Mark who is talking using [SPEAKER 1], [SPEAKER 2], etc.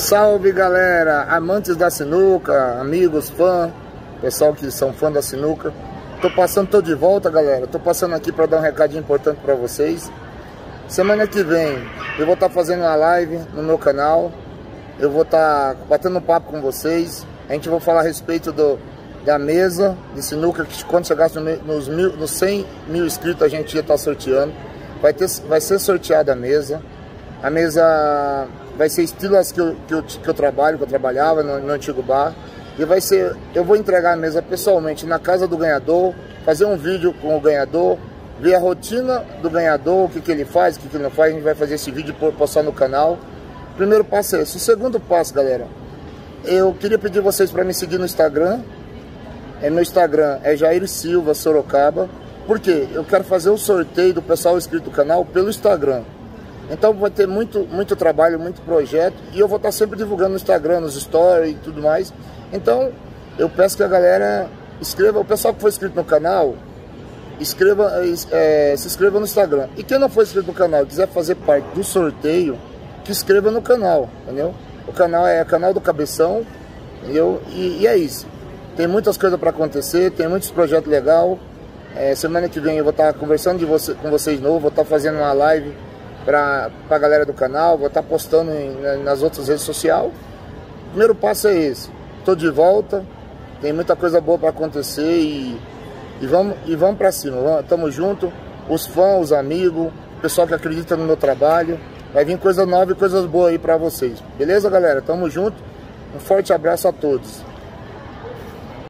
[SPEAKER 1] Salve galera, amantes da sinuca, amigos, fã, pessoal que são fã da sinuca. Tô de volta galera, tô passando aqui para dar um recadinho importante para vocês. Semana que vem eu vou estar fazendo uma live no meu canal. Eu vou estar batendo um papo com vocês. A gente vai falar a respeito da mesa de sinuca, que quando chegar nos 100 mil inscritos a gente ia estar sorteando. Vai ser sorteada a mesa. A mesa vai ser estilo as que eu trabalhava no antigo bar. E eu vou entregar a mesa pessoalmente na casa do ganhador, fazer um vídeo com o ganhador, ver a rotina do ganhador, o que ele faz, o que ele não faz. A gente vai fazer esse vídeo e postar no canal. O primeiro passo é esse. O segundo passo, galera, eu queria pedir vocês para me seguir no Instagram. Meu Instagram é Jair Silva Sorocaba. Por quê? Eu quero fazer o sorteio do pessoal inscrito no canal pelo Instagram. Então vai ter muito trabalho, muito projeto. E eu vou estar sempre divulgando no Instagram, nos stories e tudo mais. Então eu peço que a galera inscreva. O pessoal que for inscrito no canal, se inscreva no Instagram. E quem não for inscrito no canal e quiser fazer parte do sorteio, que inscreva no canal, entendeu? O canal é o canal do Cabeção, entendeu? E é isso. Tem muitas coisas para acontecer, tem muitos projetos legais. Semana que vem eu vou estar conversando com vocês de novo, vou estar fazendo uma live para a galera do canal, vou estar postando nas outras redes sociais. O primeiro passo é esse. Estou de volta, tem muita coisa boa para acontecer e vamos para cima. Tamo junto, os fãs, os amigos, o pessoal que acredita no meu trabalho. Vai vir coisa nova e coisas boas aí para vocês. Beleza, galera? Tamo junto. Um forte abraço a todos.